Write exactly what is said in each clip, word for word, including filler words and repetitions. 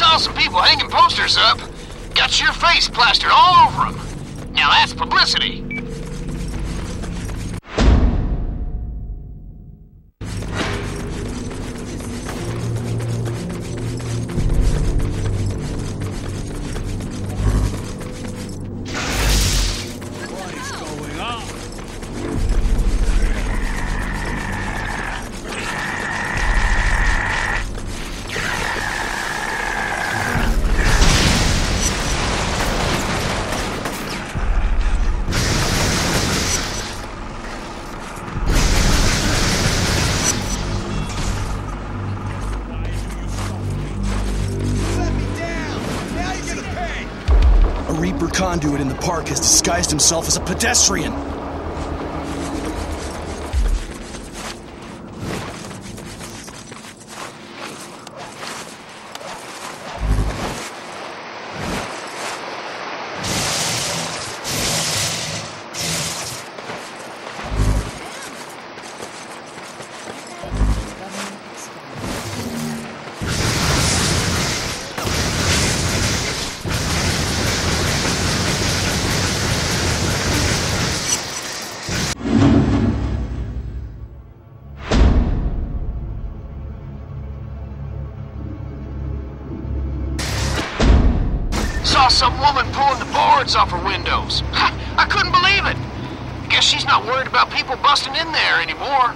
saw some people hanging posters up. Got your face plastered all over them. Now that's publicity. Reaper conduit in the park has disguised himself as a pedestrian. Saw some woman pulling the boards off her windows. I couldn't believe it. I guess she's not worried about people busting in there anymore.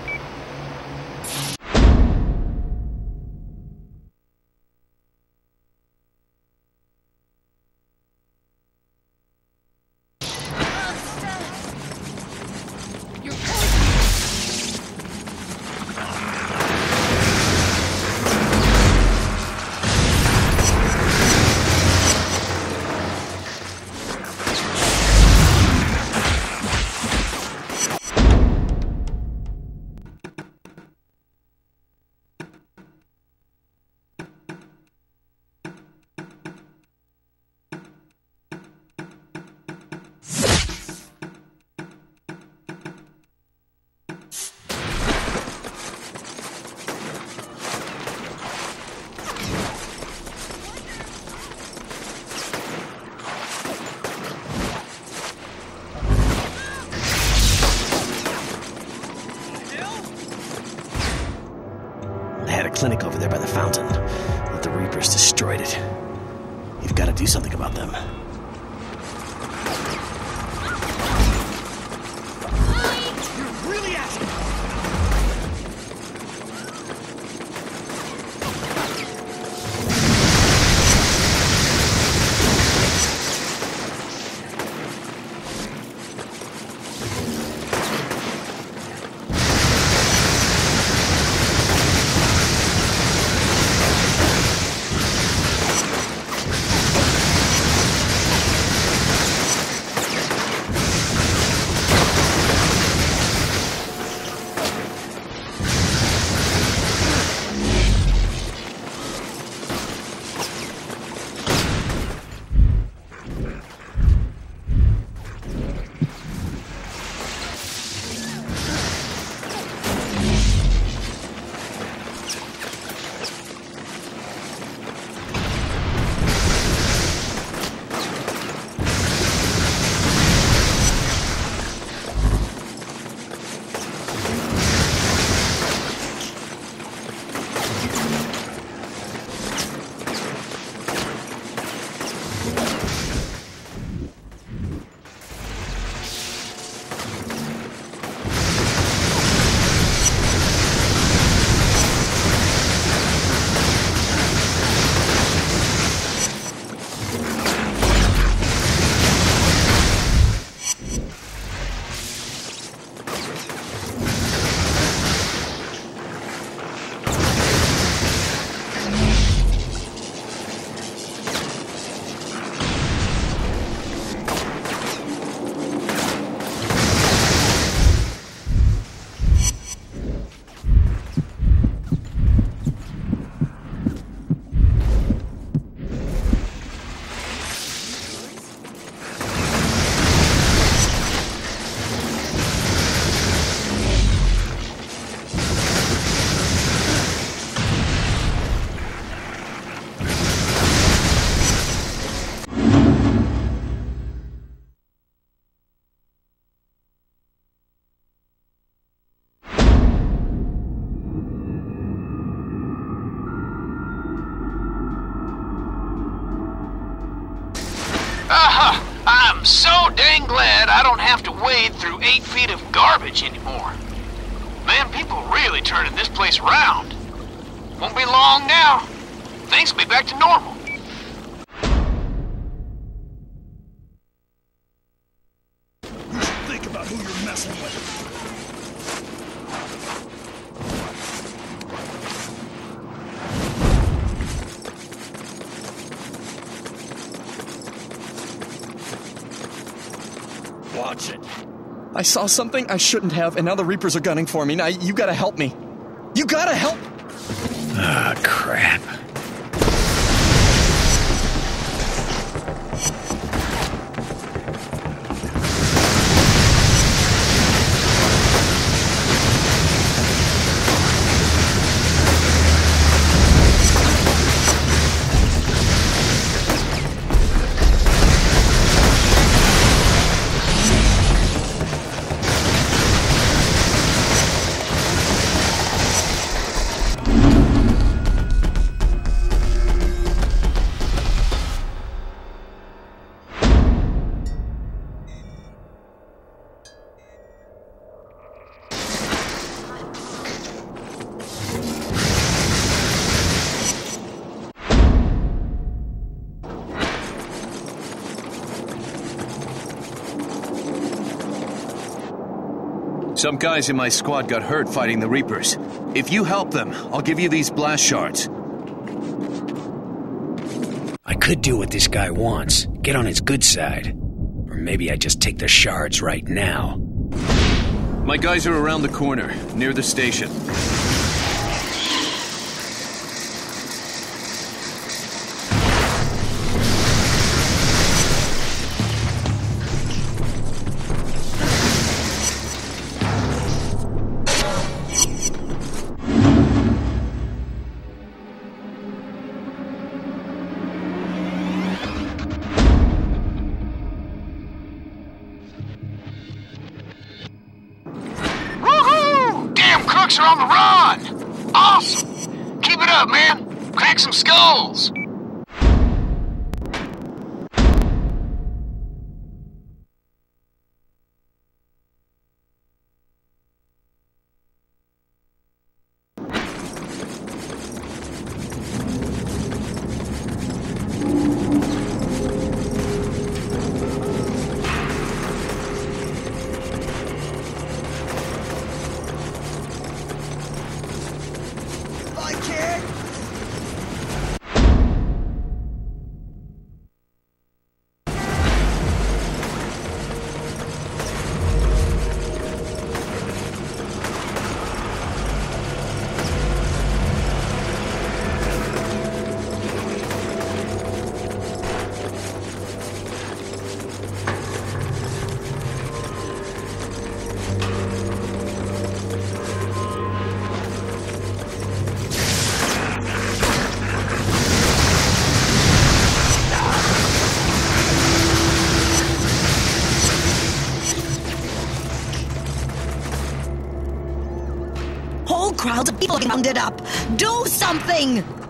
They had a clinic over there by the fountain, but the Reapers destroyed it. You've got to do something about them. You're really asking. Uh-huh. I'm so dang glad I don't have to wade through eight feet of garbage anymore. Man, people really turning this place around. Won't be long now. Things will be back to normal. You should think about who you're messing with. Watch it. I saw something I shouldn't have, and now the Reapers are gunning for me. Now, you gotta help me. You gotta help! Ah, crap. Some guys in my squad got hurt fighting the Reapers. If you help them, I'll give you these blast shards. I could do what this guy wants. Get on his good side. Or maybe I just take the shards right now. My guys are around the corner, near the station. Are on the run! Awesome! Keep it up, man! Crack some skulls! Whole crowds of people rounded up. Do something!